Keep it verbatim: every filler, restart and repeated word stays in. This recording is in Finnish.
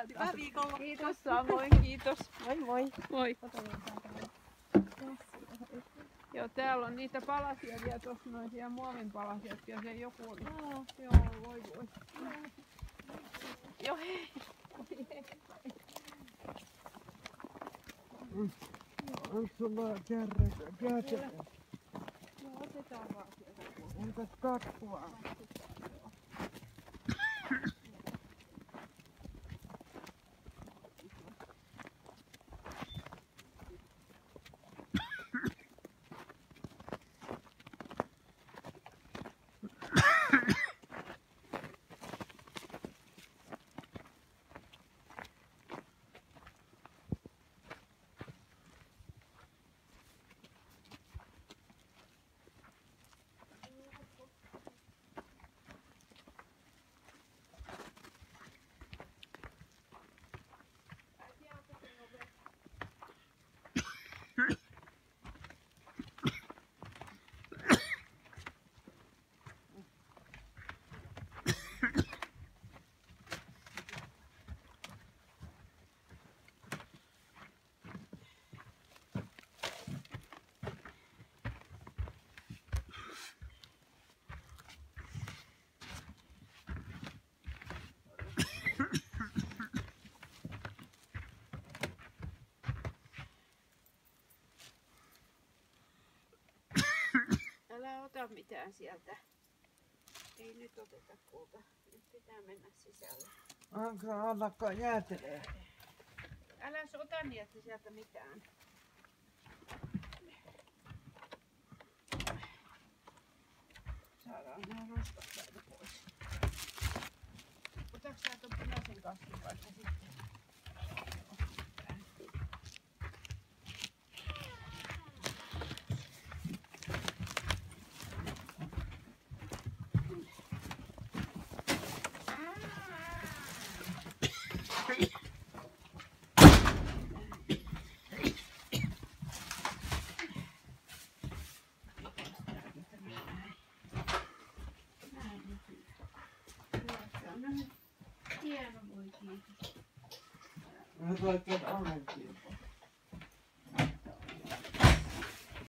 Hyvää viikolla. Kiitos samoin, kiitos. Moi moi. Moi. Joo, täällä on niitä palasia vielä tuossa, noisia muovin palasia, jos ei joku oli. Aa. Joo, voi voi. Joo, hei. Onko sulla kärre? Kärre? Joo, otetaan vaan sieltä. Entäs kakkua? Älä ota mitään sieltä. Ei nyt oteta kulta. Nyt pitää mennä sisälle. Onko annakko jäätelee? Älä ota niitä sieltä mitään. Saadaan nämä roskat täältä pois. Otaks sä tuon punaisen kastin vaikka sitten? Mä laitan oven kiinni.